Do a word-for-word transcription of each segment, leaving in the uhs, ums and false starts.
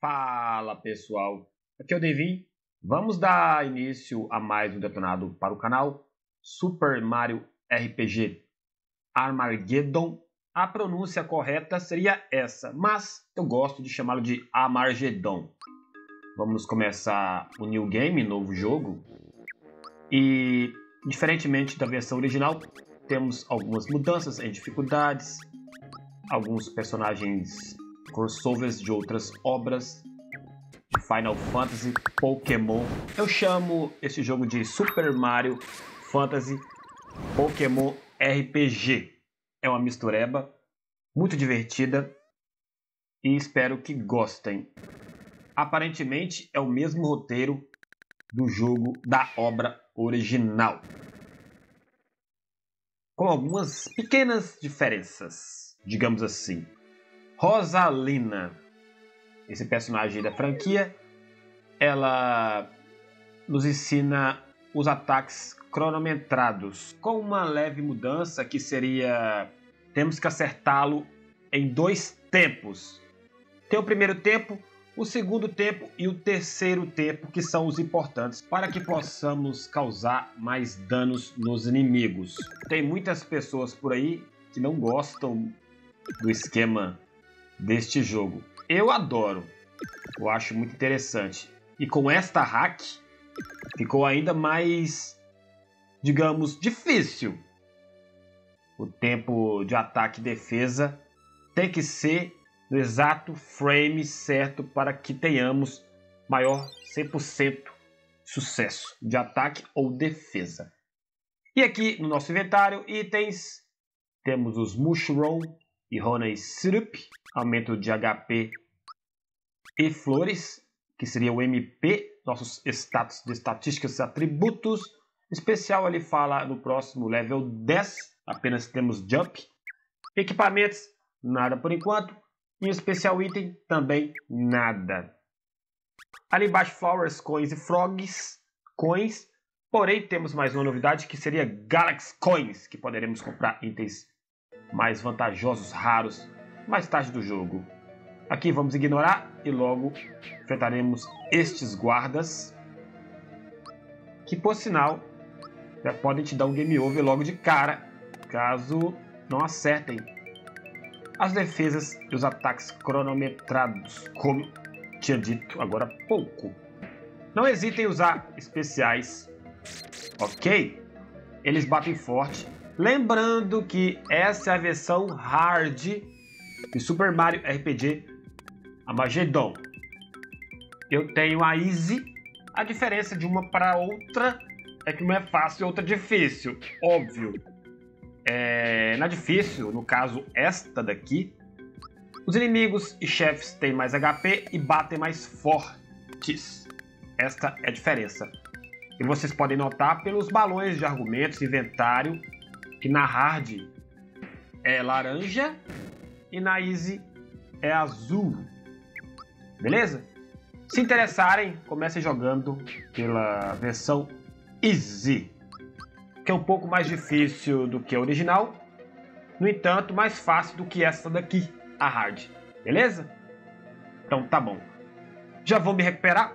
Fala pessoal, aqui é o Devin. Vamos dar início a mais um detonado para o canal Super Mario R P G Armageddon. A pronúncia correta seria essa, mas eu gosto de chamá-lo de Armageddon. Vamos começar o New Game, novo jogo. E, diferentemente da versão original, temos algumas mudanças em dificuldades, alguns personagens crossovers de outras obras, de Final Fantasy, Pokémon. Eu chamo esse jogo de Super Mario Fantasy Pokémon R P G. É uma mistureba muito divertida e espero que gostem. Aparentemente é o mesmo roteiro do jogo da obra original, com algumas pequenas diferenças, digamos assim. Rosalina, esse personagem da franquia, ela nos ensina os ataques cronometrados, com uma leve mudança que seria: temos que acertá-lo em dois tempos. Tem o primeiro tempo, o segundo tempo e o terceiro tempo, que são os importantes para que possamos causar mais danos nos inimigos. Tem muitas pessoas por aí que não gostam do esquema deste jogo. Eu adoro, eu acho muito interessante. E com esta hack ficou ainda mais, digamos, difícil. O tempo de ataque e defesa tem que ser no exato frame certo para que tenhamos maior cem por cento sucesso de ataque ou defesa. E aqui no nosso inventário, itens, temos os Mushroom e Honey Syrup, aumento de H P e flores, que seria o M P, nossos status de estatísticas e atributos. Especial ele fala no próximo level dez, apenas temos Jump. Equipamentos, nada por enquanto. E o especial item, também nada. Ali embaixo, Flowers, Coins e Frogs, Coins. Porém, temos mais uma novidade, que seria Galaxy Coins, que poderemos comprar itens mais vantajosos, raros, mais tarde do jogo. Aqui vamos ignorar e logo enfrentaremos estes guardas, que por sinal já podem te dar um game over logo de cara, caso não acertem as defesas e os ataques cronometrados, como tinha dito agora há pouco. Não hesitem em usar especiais, ok? Eles batem forte. Lembrando que essa é a versão hard de Super Mario R P G Armageddon. Eu tenho a Easy. A diferença de uma para outra é que uma é fácil e outra difícil, óbvio. É, na difícil, no caso esta daqui, os inimigos e chefes têm mais H P e batem mais fortes. Esta é a diferença. E vocês podem notar pelos balões de argumentos, inventário, que na hard é laranja e na easy é azul. Beleza? Se interessarem, comecem jogando pela versão easy, que é um pouco mais difícil do que a original, no entanto, mais fácil do que essa daqui, a hard. Beleza? Então tá bom. Já vou me recuperar.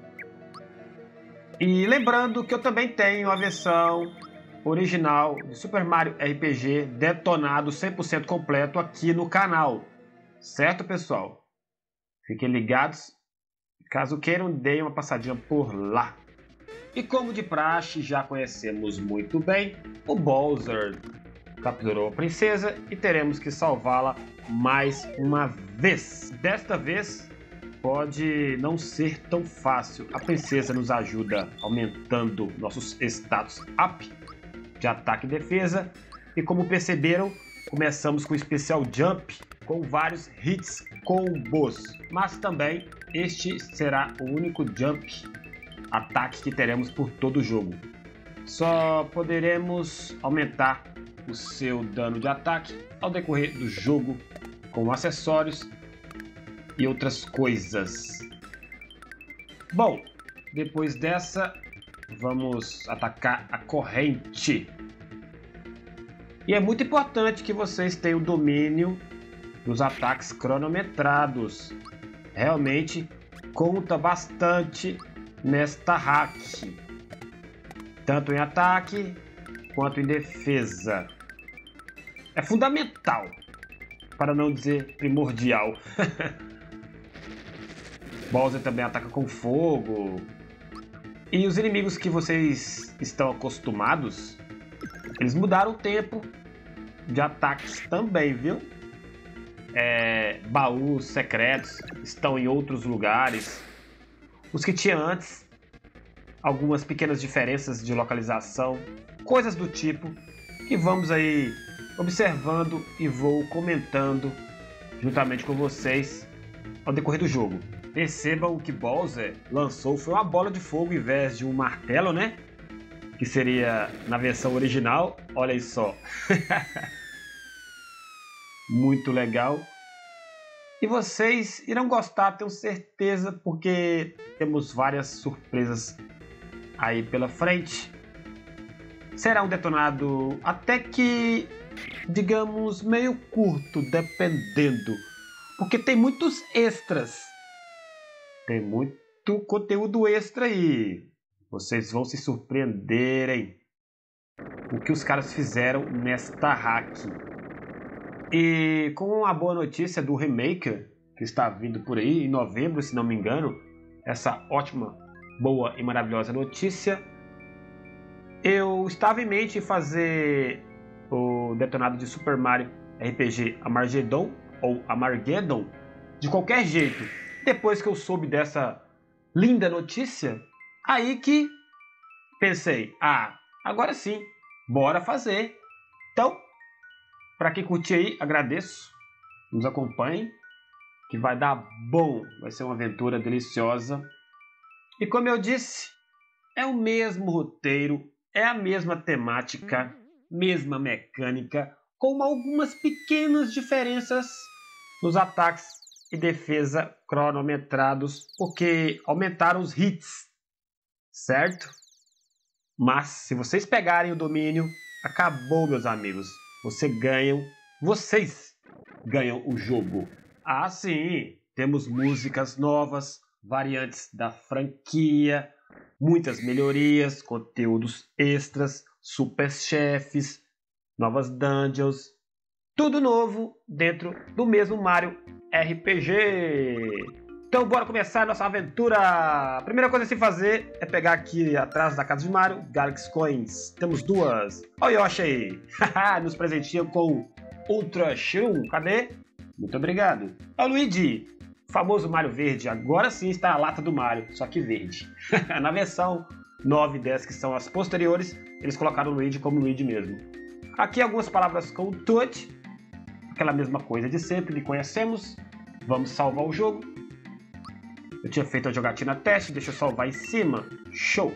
E lembrando que eu também tenho a versão original de Super Mario R P G detonado cem por cento completo aqui no canal. Certo, pessoal? Fiquem ligados. Caso queiram, deem uma passadinha por lá. E como de praxe, já conhecemos muito bem, o Bowser capturou a princesa e teremos que salvá-la mais uma vez. Desta vez pode não ser tão fácil. A princesa nos ajuda aumentando nossos status up de ataque e defesa. E como perceberam, começamos com o especial Jump, com vários hits combos. Mas também este será o único Jump ataque que teremos por todo o jogo. Só poderemos aumentar o seu dano de ataque ao decorrer do jogo com acessórios e outras coisas. Bom, depois dessa, vamos atacar a corrente. E é muito importante que vocês tenham o domínio dos ataques cronometrados. realmente conta bastante nesta hack, tanto em ataque quanto em defesa. É fundamental, para não dizer primordial. Bowser também ataca com fogo. E os inimigos que vocês estão acostumados, eles mudaram o tempo de ataques também, viu? É, baús secretos estão em outros lugares. Os que tinha antes, algumas pequenas diferenças de localização, coisas do tipo, que vamos aí observando e vou comentando juntamente com vocês ao decorrer do jogo. Percebam que Bowser lançou foi uma bola de fogo em vez de um martelo, né? Que seria na versão original. Olha aí só. Muito legal. E vocês irão gostar, tenho certeza, porque temos várias surpresas aí pela frente. Será um detonado até que, digamos, meio curto, dependendo. Porque tem muitos extras. Tem muito conteúdo extra aí. Vocês vão se surpreenderem o que os caras fizeram nesta hack. E com a boa notícia do remake que está vindo por aí em novembro, se não me engano, essa ótima, boa e maravilhosa notícia, eu estava em mente fazer o detonado de Super Mario R P G Armageddon ou Armageddon de qualquer jeito. Depois que eu soube dessa linda notícia, aí que pensei, ah, agora sim, bora fazer. Então, para quem curtir aí, agradeço, nos acompanhe, que vai dar bom, vai ser uma aventura deliciosa. E como eu disse, é o mesmo roteiro, é a mesma temática, mesma mecânica, com algumas pequenas diferenças nos ataques e defesa cronometrados, porque aumentaram os hits, certo? Mas se vocês pegarem o domínio, acabou, meus amigos. Vocês ganham, vocês ganham o jogo. Ah, sim, temos músicas novas, variantes da franquia, muitas melhorias, conteúdos extras, super chefes, novas dungeons, tudo novo dentro do mesmo Mario R P G. Então bora começar a nossa aventura. A primeira coisa a se fazer é pegar aqui atrás da casa de Mario Galaxy Coins. Temos duas. Olha o Yoshi aí. Nos presenteia com Ultra Shroom. Cadê? Muito obrigado. Olha o Luigi. O famoso Mario verde. Agora sim está a lata do Mario, só que verde. Na versão nove e dez, que são as posteriores, eles colocaram o Luigi como Luigi mesmo. Aqui algumas palavras com o Toad. Aquela mesma coisa de sempre que conhecemos. Vamos salvar o jogo. Eu tinha feito a jogatina teste, deixa eu salvar em cima. Show!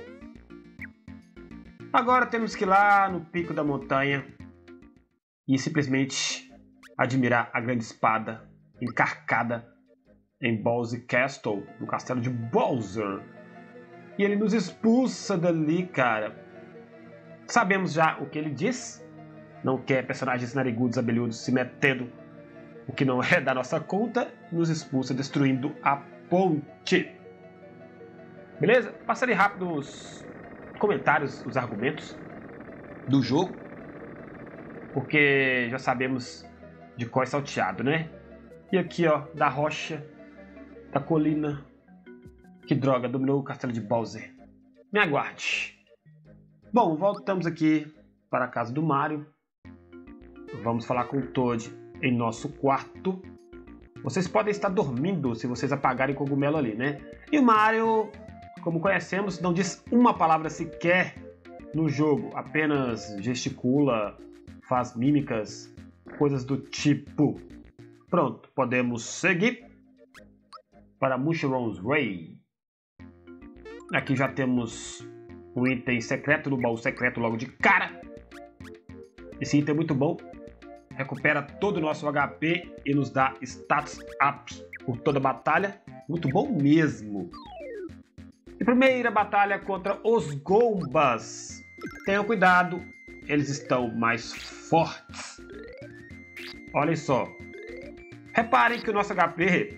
Agora temos que ir lá no pico da montanha e simplesmente admirar a grande espada encarcada em Bowser Castle, no castelo de Bowser. E ele nos expulsa dali, cara. Sabemos já o que ele diz. Não quer personagens narigudos, abelhudos se metendo o que não é da nossa conta. Nos expulsa destruindo a ponte. Beleza? Passarei rápido os comentários, os argumentos do jogo, porque já sabemos de qual é salteado, né? E aqui, ó, da rocha, da colina. Que droga, dominou o castelo de Bowser. Me aguarde. Bom, voltamos aqui para a casa do Mario. Vamos falar com o Toad em nosso quarto. Vocês podem estar dormindo se vocês apagarem o cogumelo ali, né? E o Mario, como conhecemos, não diz uma palavra sequer no jogo. Apenas gesticula, faz mímicas, coisas do tipo. Pronto, podemos seguir para Mushroom's Ray. Aqui já temos um item secreto no baú secreto logo de cara. Esse item é muito bom. Recupera todo o nosso H P e nos dá status up por toda a batalha. Muito bom mesmo. E primeira batalha contra os Goombas. Tenham cuidado, eles estão mais fortes. Olhem só. Reparem que o nosso H P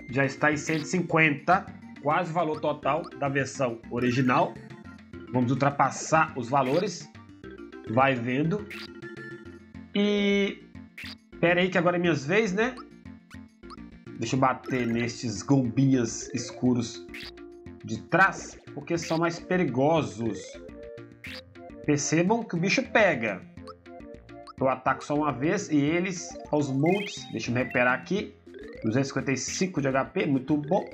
já está em cento e cinquenta, quase o valor total da versão original. Vamos ultrapassar os valores. Vai vendo. E... Pera aí que agora é minha vez, né? Deixa eu bater nestes gombinhas escuros de trás, porque são mais perigosos. Percebam que o bicho pega. Eu ataco só uma vez e eles aos montes. Deixa eu me recuperar aqui. duzentos e cinquenta e cinco de H P, muito bom.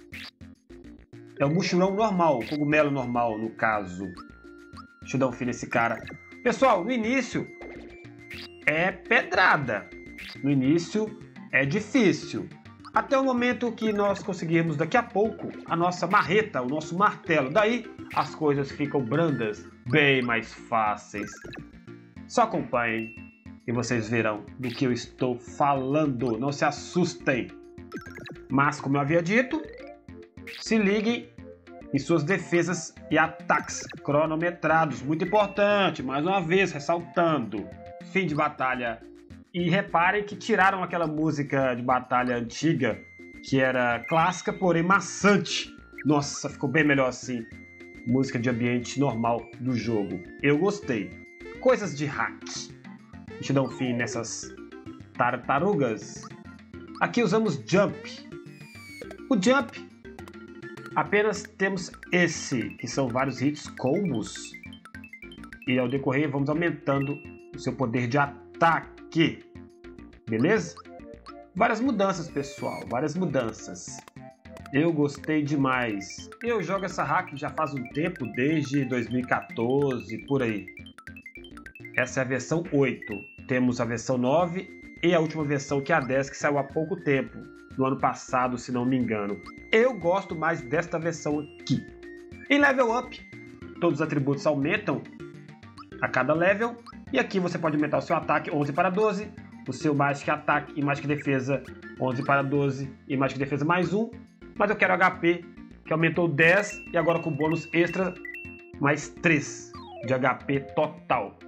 É o mushroom normal, o cogumelo normal no caso. Deixa eu dar um fim nesse cara. Pessoal, no início é pedrada. No início é difícil. Até o momento que nós conseguirmos daqui a pouco a nossa marreta, o nosso martelo. Daí as coisas ficam brandas, bem mais fáceis. Só acompanhem e vocês verão do que eu estou falando. Não se assustem. Mas, como eu havia dito, se liguem em suas defesas e ataques cronometrados. Muito importante, mais uma vez ressaltando. Fim de batalha. E reparem que tiraram aquela música de batalha antiga, que era clássica, porém maçante. Nossa, ficou bem melhor assim. Música de ambiente normal do jogo. Eu gostei. Coisas de hack. Deixa eu dar um fim nessas tartarugas. Aqui usamos Jump. O Jump, apenas temos esse, que são vários hits combos. E ao decorrer vamos aumentando o seu poder de ataque. Beleza? Várias mudanças, pessoal. Várias mudanças. Eu gostei demais. Eu jogo essa hack já faz um tempo, desde dois mil e quatorze, por aí. Essa é a versão oito. Temos a versão nove e a última versão, que é a dez, que saiu há pouco tempo. No ano passado, se não me engano. Eu gosto mais desta versão aqui. Em level up, todos os atributos aumentam a cada level. E aqui você pode aumentar o seu ataque onze para doze. O seu Magic Ataque e Magic Defesa onze para doze. E Magic Defesa mais um. Mas eu quero H P, que aumentou dez. E agora com bônus extra, mais três de H P total.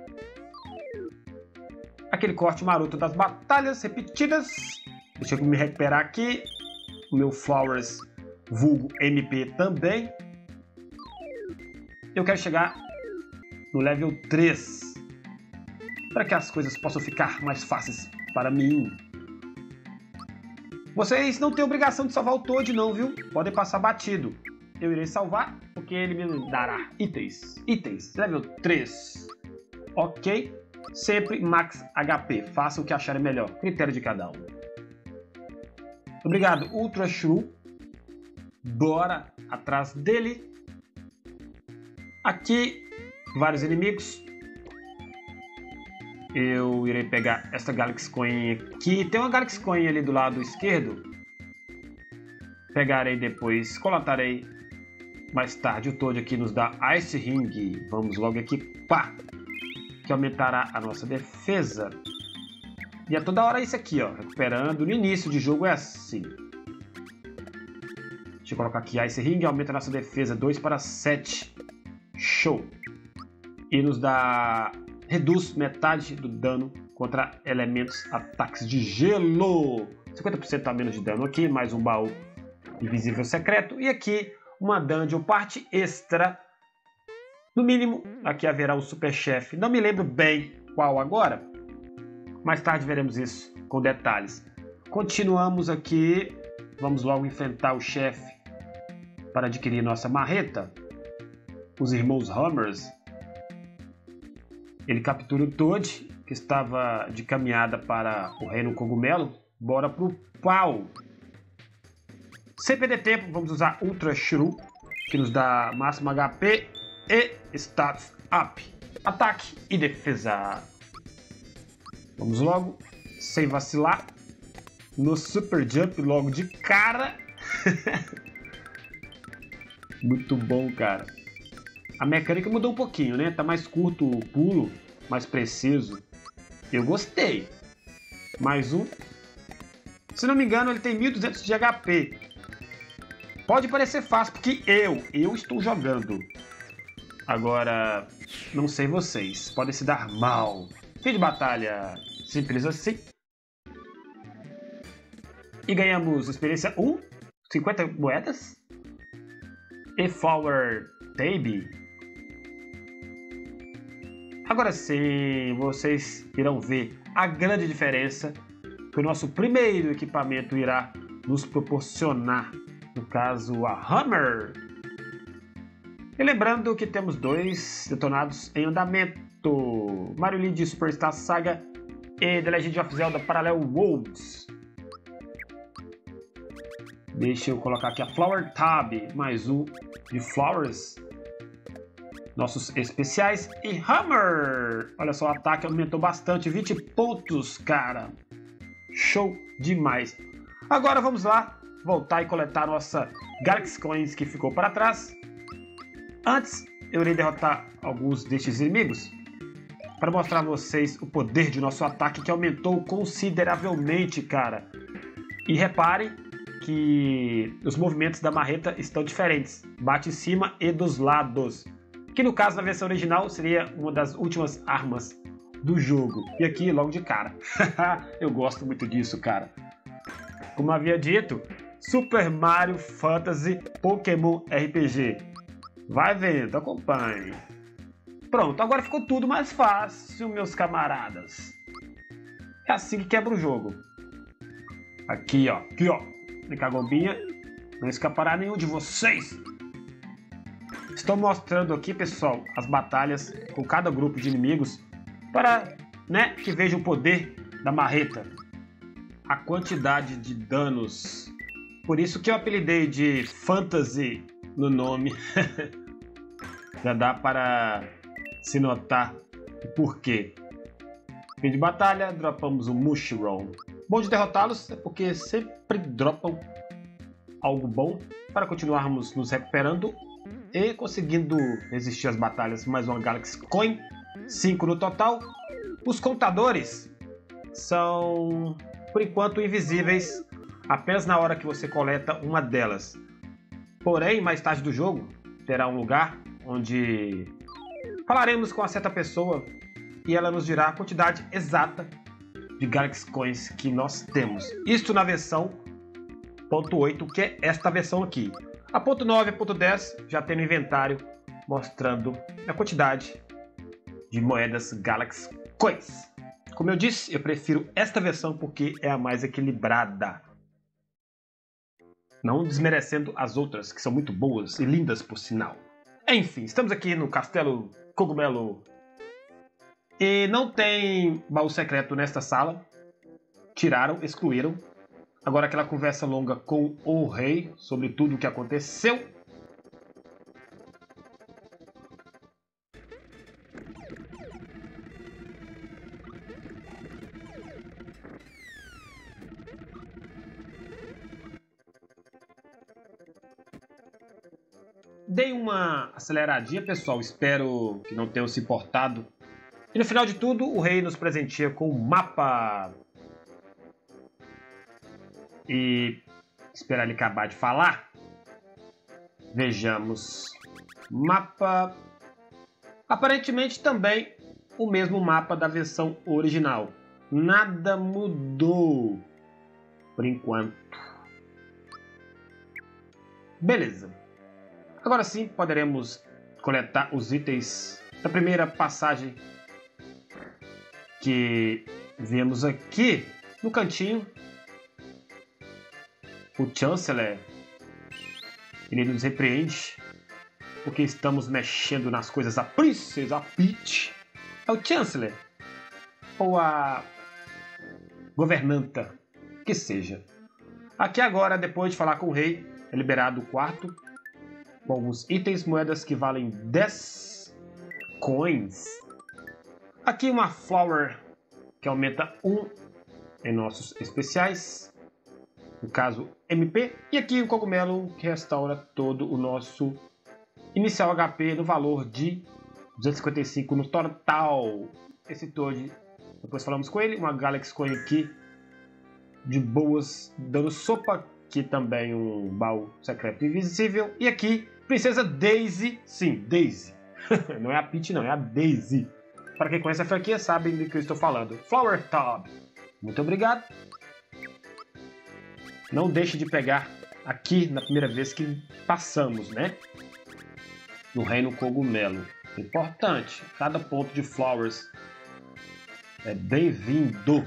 Aquele corte maroto das batalhas repetidas. Deixa eu me recuperar aqui. O meu Flowers vulgo M P também. Eu quero chegar no level três. Para que as coisas possam ficar mais fáceis para mim. Vocês não têm obrigação de salvar o Toad não, viu? Podem passar batido. Eu irei salvar, porque ele me dará itens. Itens, level três. Ok. Sempre max H P. Faça o que acharem melhor. Critério de cada um. Obrigado, Ultra Shrew. Bora atrás dele. Aqui, vários inimigos. Eu irei pegar essa Galaxy Coin aqui. Tem uma Galaxy Coin ali do lado esquerdo. Pegarei depois, coletarei mais tarde. O Toad aqui nos dá Ice Ring. Vamos logo aqui, pá! Que aumentará a nossa defesa. E é toda hora isso aqui, ó. Recuperando. No início de jogo é assim. Deixa eu colocar aqui Ice Ring. Aumenta a nossa defesa dois para sete. Show! E nos dá... reduz metade do dano contra elementos ataques de gelo. cinquenta por cento a menos de dano aqui, mais um baú invisível secreto. E aqui uma dungeon parte extra. No mínimo, aqui haverá o super chefe. Não me lembro bem qual agora. Mais tarde veremos isso com detalhes. Continuamos aqui. Vamos logo enfrentar o chefe para adquirir nossa marreta. Os irmãos Hammers. Ele captura o Toad, que estava de caminhada para o Reino Cogumelo. Bora pro pau! Sem perder tempo, vamos usar Ultra Shrew, que nos dá máximo H P e status up. Ataque e defesa. Vamos logo, sem vacilar, no Super Jump logo de cara. Muito bom, cara. A mecânica mudou um pouquinho, né? Tá mais curto o pulo, mais preciso. Eu gostei. Mais um. Se não me engano, ele tem mil e duzentos de H P. Pode parecer fácil, porque eu, eu estou jogando. Agora, não sei vocês. Podem se dar mal. Fim de batalha. Simples assim. E ganhamos experiência um. cinquenta moedas. E Flower Tab. Agora sim, vocês irão ver a grande diferença que o nosso primeiro equipamento irá nos proporcionar. No caso, a Hammer. E lembrando que temos dois detonados em andamento. Mario Luigi Superstar Saga e The Legend of Zelda Parallel Worlds. Deixa eu colocar aqui a Flower Tab, mais um de Flowers. Nossos especiais e Hammer. Olha só, o ataque aumentou bastante, vinte pontos, cara. Show demais. Agora vamos lá, voltar e coletar nossa Galaxy Coins que ficou para trás. Antes, eu irei derrotar alguns destes inimigos para mostrar a vocês o poder de nosso ataque que aumentou consideravelmente, cara. E repare que os movimentos da marreta estão diferentes. Bate em cima e dos lados. Que no caso, na versão original, seria uma das últimas armas do jogo. E aqui, logo de cara. Eu gosto muito disso, cara. Como havia dito, Super Mario Fantasy Pokémon R P G. Vai vendo, acompanhe. Pronto, agora ficou tudo mais fácil, meus camaradas. É assim que quebra o jogo. Aqui, ó. Aqui, ó. Vem cá, gombinha. Não escapará nenhum de vocês. Estou mostrando aqui, pessoal, as batalhas com cada grupo de inimigos para, né, que vejam o poder da marreta. A quantidade de danos. Por isso que eu apelidei de Fantasy no nome. Já dá para se notar o porquê. Fim de batalha, dropamos o Mushroom. Bom de derrotá-los é porque sempre dropam algo bom para continuarmos nos recuperando e conseguindo resistir às batalhas. Mais uma Galaxy Coin, cinco no total. Os contadores são, por enquanto, invisíveis apenas na hora que você coleta uma delas. Porém, mais tarde do jogo, terá um lugar onde falaremos com uma certa pessoa e ela nos dirá a quantidade exata de Galaxy Coins que nós temos. Isto na versão ponto oito, que é esta versão aqui. A ponto nove e ponto dez já tem no inventário mostrando a quantidade de moedas Galaxy Coins. Como eu disse, eu prefiro esta versão porque é a mais equilibrada. Não desmerecendo as outras, que são muito boas e lindas por sinal. Enfim, estamos aqui no Castelo Cogumelo. E não tem baú secreto nesta sala. Tiraram, excluíram. Agora aquela conversa longa com o rei sobre tudo o que aconteceu. Dei uma aceleradinha, pessoal. Espero que não tenham se importado. E no final de tudo, o rei nos presenteia com um mapa. E esperar ele acabar de falar. Vejamos. Mapa. Aparentemente também o mesmo mapa da versão original. Nada mudou. Por enquanto. Beleza. Agora sim poderemos coletar os itens da primeira passagem que vemos aqui no cantinho. O Chancellor, ele nos repreende porque estamos mexendo nas coisas da Princesa Peach. É o Chancellor ou a governanta, que seja. Aqui agora, depois de falar com o rei, é liberado o quarto com os itens, moedas que valem dez coins. Aqui uma Flower que aumenta um em nossos especiais, no caso M P. E aqui o cogumelo que restaura todo o nosso inicial H P no valor de duzentos e cinquenta e cinco no total. Esse Toad, depois falamos com ele. Uma Galaxy Coin aqui de boas, dando sopa. Aqui também um baú secreto invisível. E aqui, Princesa Daisy. Sim, Daisy. Não é a Peach, não, é a Daisy. Para quem conhece a franquia, sabe do que eu estou falando. Flower Tab. Muito obrigado. Não deixe de pegar aqui na primeira vez que passamos, né? No Reino Cogumelo. Importante, cada ponto de Flowers é bem-vindo.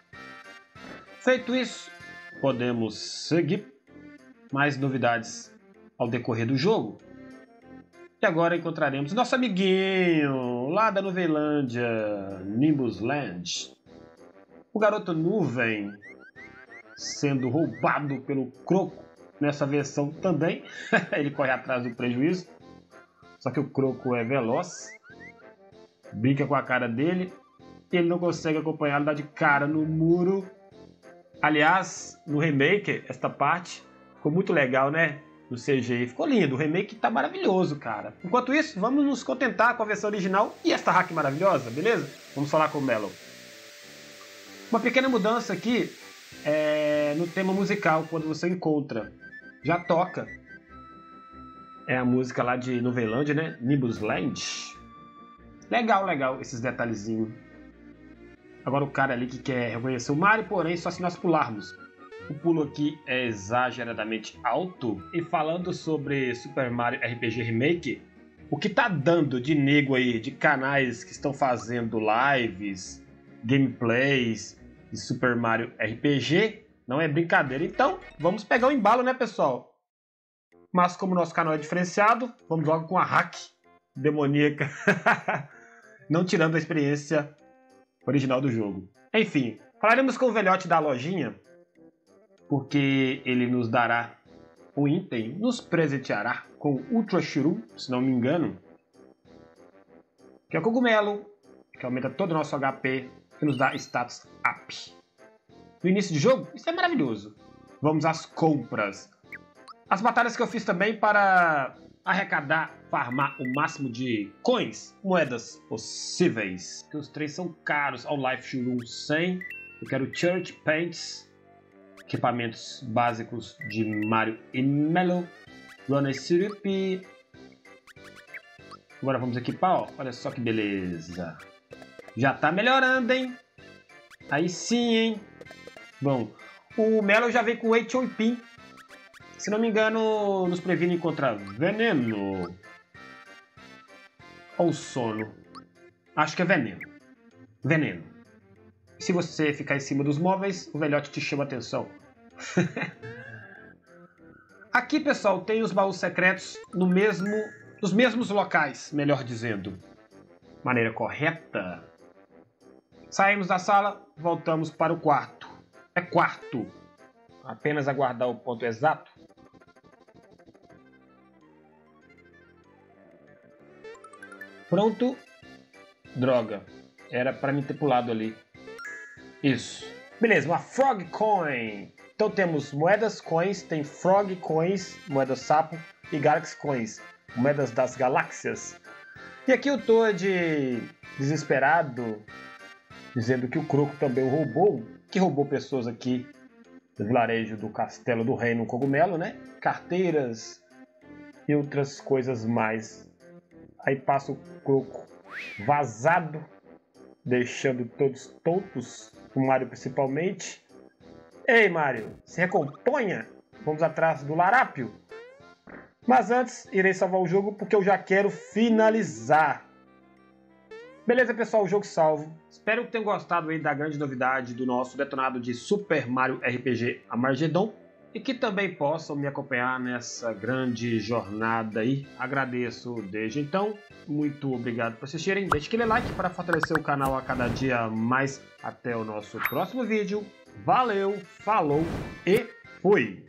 Feito isso, podemos seguir. Mais novidades ao decorrer do jogo. E agora encontraremos nosso amiguinho lá da Novelândia, Nimbus Land. O garoto nuvem sendo roubado pelo Croco nessa versão também. Ele corre atrás do prejuízo. Só que o Croco é veloz. Brinca com a cara dele. Ele não consegue acompanhar, dá de cara no muro. Aliás, no remake, esta parte ficou muito legal, né? No C G I. Ficou lindo. O remake tá maravilhoso, cara. Enquanto isso, vamos nos contentar com a versão original e esta hack maravilhosa, beleza? Vamos falar com o Mellow. Uma pequena mudança aqui é no tema musical, quando você encontra. Já toca. É a música lá de Novelândia, né? Nimbus Land. Legal, legal esses detalhezinhos. Agora o cara ali que quer reconhecer o Mario, porém só se nós pularmos. O pulo aqui é exageradamente alto. E falando sobre Super Mario R P G Remake, o que tá dando de nego aí, de canais que estão fazendo lives, gameplays de Super Mario R P G, não é brincadeira. Então, vamos pegar o embalo, né, pessoal? Mas como nosso canal é diferenciado, vamos logo com a hack demoníaca. Não tirando a experiência original do jogo. Enfim, falaremos com o velhote da lojinha, porque ele nos dará um item, nos presenteará com Ultra Shroom, se não me engano, que é o cogumelo, que aumenta todo o nosso H P e nos dá status up. No início de jogo, isso é maravilhoso. Vamos às compras. As batalhas que eu fiz também para arrecadar, farmar o máximo de coins, moedas possíveis. Que os três são caros. Ao Life Shroom cem. Eu quero Church Paints, equipamentos básicos de Mario e Mellow. Runner Syrup. Agora vamos equipar, ó. Olha só que beleza. Já tá melhorando, hein? Aí sim, hein? Bom, o Mellow já veio com H O P. Se não me engano, nos previne contra veneno. Ou sono. Acho que é veneno. Veneno. Se você ficar em cima dos móveis, o velhote te chama a atenção. Aqui, pessoal, tem os baús secretos no mesmo, nos mesmos locais, melhor dizendo. Maneira correta. Saímos da sala, voltamos para o quarto. É quarto. Apenas aguardar o ponto exato. Pronto. Droga. Era para mim ter pulado ali. Isso. Beleza, uma Frog Coin. Então temos moedas coins, tem Frog Coins, moedas sapo e Galaxy Coins, moedas das galáxias. E aqui eu tô de desesperado, dizendo que o Croco também roubou, que roubou pessoas aqui do vilarejo do Castelo do Reino Cogumelo, né? Carteiras e outras coisas mais. Aí passa o Croco vazado, deixando todos tontos, o Mario principalmente. Ei, Mario, se recomponha, vamos atrás do larápio. Mas antes, irei salvar o jogo porque eu já quero finalizar. Beleza, pessoal, o jogo salvo. Espero que tenham gostado aí da grande novidade do nosso detonado de Super Mario R P G Armageddon e que também possam me acompanhar nessa grande jornada aí. Agradeço desde então. Muito obrigado por assistirem. Deixe aquele like para fortalecer o canal a cada dia mais. Até o nosso próximo vídeo. Valeu, falou e fui!